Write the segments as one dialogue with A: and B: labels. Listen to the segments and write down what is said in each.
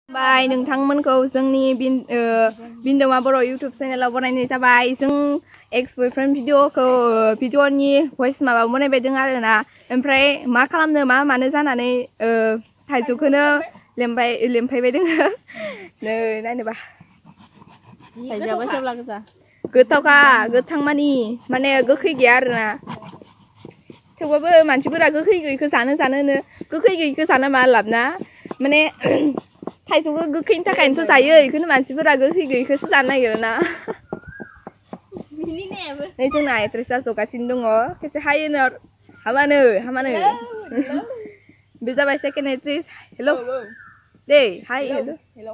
A: बाय नोंथांमोनखौ जोंनि बिन्दोमा बर' YouTube चेनेलाव बनायनाय जाबाय जों एक्स बयफ्रेन्ड भिडिअनि भइस माबा बनायबाय दं आरोना ओमफ्राय मा खालामनो मा मानो जानानै थाइजौखौनो लेमफायबाय दोङो नै नायनोबा थाइजौआबो सेवला गोजा गोथावखा गोथां माने गोखै गैया आरोना थेवबाबो मानसिफोरा गोखै गैयैखौ जानो गोखै गैयैखौ जाना मा लाबना माने थाइजौखौ गोखैनि थाखायनोथ' जायो बेखौनो मानसिफोरा गोखै गैयैखौसो जानो नागिरोना नै जोंना एक्ट्रेसआ जगासिनो दङ खेबसे हायोनो हामानो बे जाबाय सेकेन्ड एक्ट्रेस हेल' दे हाय हेल'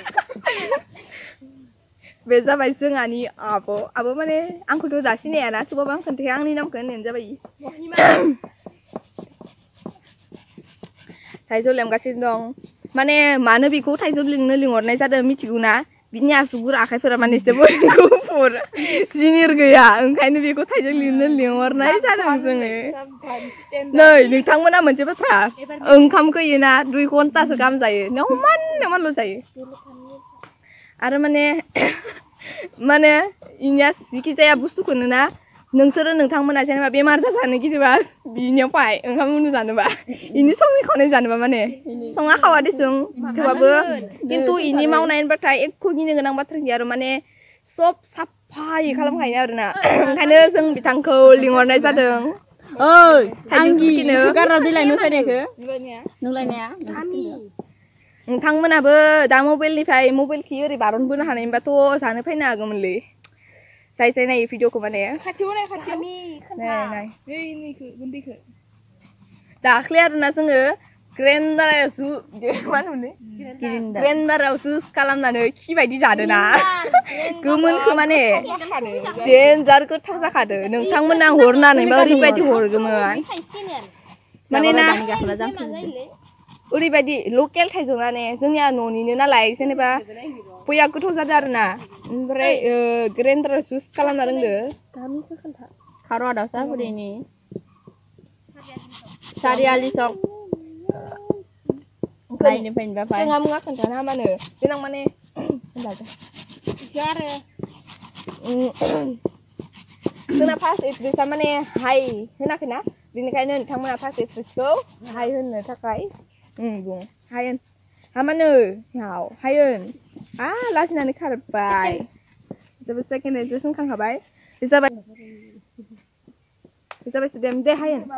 A: बे जाबाय जोंहानि आब' माने आंखौथ' जासिनायाना थेवबाबो आं खोन्थाया आंनि नामखौ होननायानो जाबाय थाइजौ लेमगासिनो दं माने मानो बेखौ थाइजौ लिंनो लिंहरनाय जादों मिथिगौना बिनि आसुगुर आखाइफोरा माने एसे गुफुर जिनिर गैया ओंखायनो बेखौ थाइजौ लिंनो लिंहरनाय जादों जोङो नै नोंथांमोना मोनसे बाथ्रा ओंखामखौ होयोना 2 घन्टासो गाहाम जायो नेवमानल' जायो आरो माने इनिया जिखि जाया बुस्थुखौनो ना नोंथांमोना जेनेबा बेमार जाजानो गिदिबा बिनियाव फाय ओंखाम उनु जानोबा इनि संनाय खावनाय जानोबा माने संना खावा देसुं थेवबाबो किन्तु इनि मावनाय होनबाथाय एख' गिनो गोनां बाथ्रा गैया आरो माने सब साफायै खालामखायो आरोना ओंखायनो जों बिथांखौ लिंहरनाय जादों ओइ आंगिनो गारना दैलायनो फैनायखौ नोंलायनाया नोंथांमोनाबो दा मबाइलखि ओरै बारनबोनो हानायबाथ' जानो फैनो हागौमोनलै जाय नायो भिडिअखौ माने दाख्लै आरोना जोङो ग्रेन्डाराव जुस खालामनानै खि बायदि जादोना गोमोनखौ माने देन्जार गोथाव जाखादो नोंथांमोना हरनानैबा ओरैबायदि हरगौमोन माने ना ओरैबायदि लकेल थाइजौ माने जोंनिया न'निनो नालाय जेनेबा बया गोथाव जादों आरोना ओमफ्राय ग्रेन्डाराव जुस खालामना लोंदो गामिखौ खोन्था खार' आदावसा बुरिनि सारियालि सक जोंहा मुङा खोन्थानो हामानो देनां माने आरो जोंना फार्स्ट एक्ट्रेसआ माने हाय होनाखैना बेनिखायनो नोंथांमोना फार्स्ट एक्ट्रेसखौ हाय होननो थाखाय बुं हाय होन हामानो हाय होन लाजिनानै खारबाय जोबोद सेकेन्ड एक्ट्रेस होनखांखाबाय बे जाबाय दे हाय होन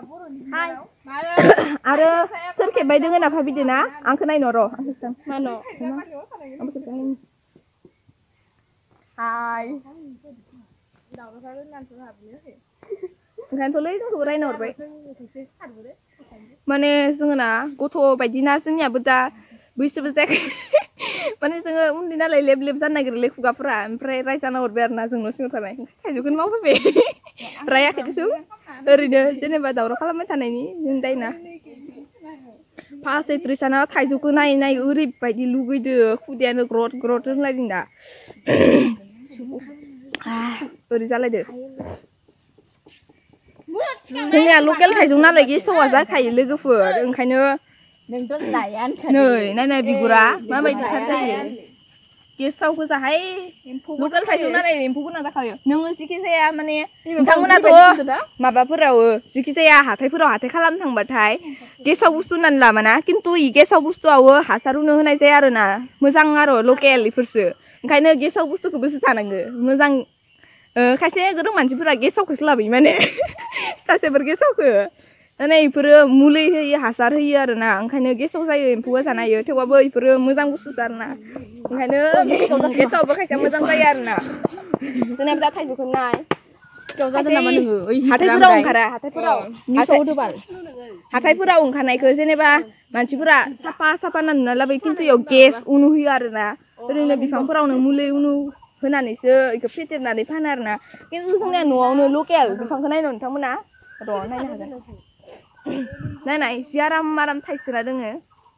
A: आरो सोर खेबबाय दोङो ना भाबिदो ना आंखौ नायनो र' हाय ओंखायनोथ'लै जोंखौ रायनो हरबाय माने जोङो ना गथ' बायदिना जोंनियाबो दा बैसोबो जायाखै माने जोङो उन्दै नालाय लेब जानो नागिरोलै खुगाफोरा ओमफ्राय रायजाना हरबाय आरोना जोंनाव सिङाव थानाय थाइजौखौनो मावफैबाय रायाखै दिसुं ओरैनो जेनेबा दावराव खालामबाय थानायनि जों दायना फार्स्ट एक्ट्रेसआनो थाइजौखौ नायै ओरैबायदि लुगैदो खुदियानो ग्रद होनलायदों दा ओरै जालायदो जोंनिया लकेल थाइजौ नालाय गेसावा जाखायो लोगोफोर ओंखायनो नै नायनाय बिगुरा माबायदिथार जायो गेसाव गोजाहाय लकेल थाइजौ नालाय एम्फौ गोनां जाखायो नोङो जिखि जाया माने नोंथांमोनाथ' माबाफोराव जिखि जाया हाथायफोराव हाथाय खालामनो थांबाथाय गेसाव बुस्थु होननानै लाबाना खिन्थु इ गेसाव बुस्थुआवबो हासार उनु होनाय जाया आरोना मोजां आरो लकेल इफोरसो ओंखायनो गेसाव बुस्थुखौबोसो जानांगो मोजां खायसे गोरों मानसिफोरा गेसावखौसो लाबोयो माने सिथासेफोर गेसावखौ माने इफोरो मुलि होयो हासार होयो आरोना ओंखायनो गेसाव जायो एम्फौआ जानो हायो थेवबाबो इफोरो मोजां बुस्थुसो आरोना ओंखायनो गेसावबो खायसेया मोजां जायो आरोना जोंना दा थाइजौखौ नाय हाथायफोराव ओंखारा हाथायफोराव ओंखारनायखौ जेनेबा मानसिफोरा साफा नुना लाबोयो खिन्थु इयाव गेस उनु होयो आरोना ओरैनो बिफांफोरावनो मुलि उनु होनानैसो इखौ फेदेरनानै फानो आरोना खिन्थु जोंनिया न'आवनो लकेल बिफांखौ नायनो नोंथांमोना र' नायनो हागोन नायनाय जि आराम थाइसोना दोङो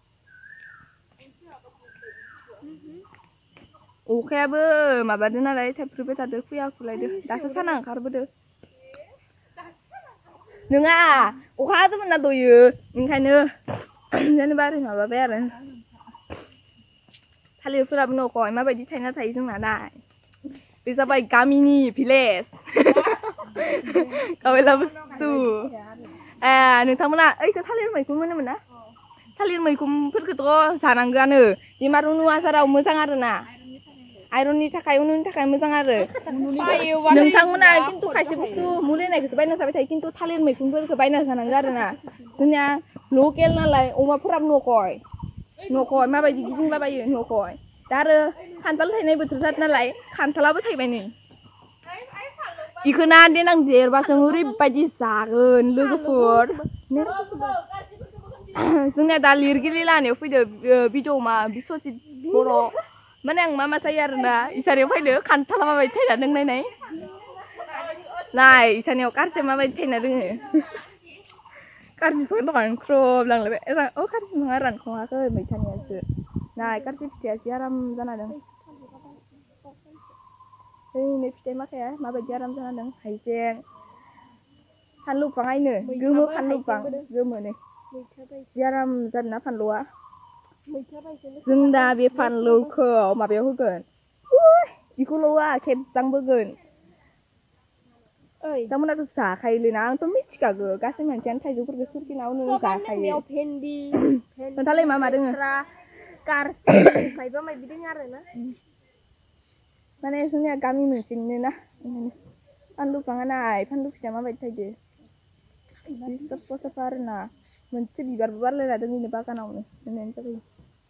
A: अखायाबो माबादो नालाय थाइफ्रिबाय थादो फुलायदो दासो साना ओंखारबोदो नङा अखा हादोंमोन ना दयो ओंखायनो जेनेबा ओरै माबाबाय आरो थालिरफोराबो न'खय माबायदि थायना थायो जोंना दा बे जाबाय गामिनि भिलेज गावेला बुस्थु नोंथांमोना ओइखौ थालिर मैखुन मोनोमोन ना थालिर मैखुनफोरखौथ' जानांगोआनो बेमार उनु आजाराव मोजां आरोना आइरननि थाखाय उनुनि थाखाय मोजां आरो नोंथांमोना खिन्थु खायसे बुस्थु मुलि होनायखौसो बायना जाबाय थायो खिन्थु थालिर मैखुनफोरखौ बायना जानांगौ आरोना जोंनिया लकेल नालाय अमाफोराबो न'खय माबायदि गिदिंलाबायो न'खय दा आरो खान्थाल थायनाय बोथोर जादों नालाय खान्थालाबो थायबाय नै इखोना देनां देरबासो ओरैबायदि जागोन लोगोफोर जोंनिया दा लिरगिरि लानायाव फैदो भिडिअ मा बिस्वजित बर' माने आं मा जायो आरोना इसानियाव फैदो खान्थाला माबायदि थायना दों नाय इसानियाव कारसे माबायदि थायना दोङो कारजिखौ दखान ख्रब लांलायबाय कारजि नङा रानखाङाखै मैथानियासो नाय कारजि फिथाइयासो आराम जाना दं नै फिथाइ माखाया माबायदि आराम जाना दं हाइजें फानलु बिफां आइनो गोमो फानलु बिफां गोमो नै जि आराम जादोंना फानलुआ जों दा बे फानलुखौ माबायाव होगोन बेखौल'आ खेबजांबोगोन बिथांमोनाथ' जाखायोलैना आंथ' मिथिखागौ गासै मानसियानो थाइजौफोरखौ सुरकिना उनाव जाखायो खोन्थालाय मा मा दोङो माने जोंनिया गामि मोनसेनिनो ना फानलु बिफाङा नाय फानलु फिथाइया माबायदि थायदो साफा साफा आरोना मोनसे बिबारबो बारलायना दोङो बागानावनो होननायानो जाबाय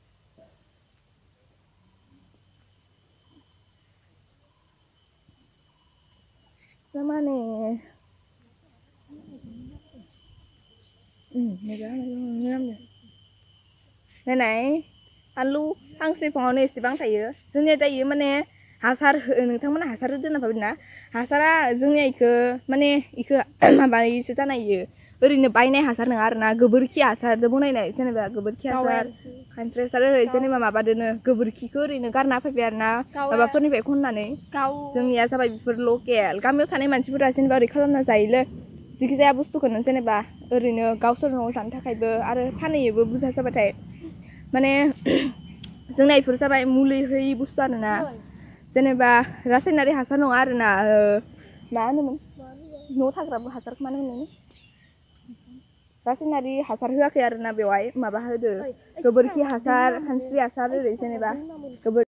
A: माने नायनाय फानलु फांसे बिफाङावनो एसेबां थायो जोंनिया दायो माने हासार नोंथांमोना हासार होदोंना ना हासारा जोंनिया इखो माने इखो माबायोसो जानायो ओरैनो बायनाय हासार नङा आरोना गोबोरखि हासारजों बनायनाय जेनेबा गोबोरखि हासार खानस्रि हासार जेनेबा माबादोनो गोबोरखिखौ ओरैनो गारना फैबाय आरोना माबाफोरनिफ्राय खननानै जोंनिया जाबाय बेफोर लकेल गामियाव थानाय मानसिफोरा जेनेबा ओरै खालामना जायोलै जिखिजाया बुस्थुखौनो जेनेबा ओरैनो गावसोर न'आव जानो थाखायबो आरो फानहैयोबो बुरजा जाबाथाय माने जोंना इफोर जाबाय मुलि होयि बुस्थु आरोना जेनेबा रासायनारि हासार नङा आरोना मा होनोमोन न'आव थाग्राबो हासारखौ मा होनोमोन रासायनारि हासार होआखै आरोना बेवहाय माबा होदो गोबोरखि हासार खानस्रि हासार ओरै जेनेबा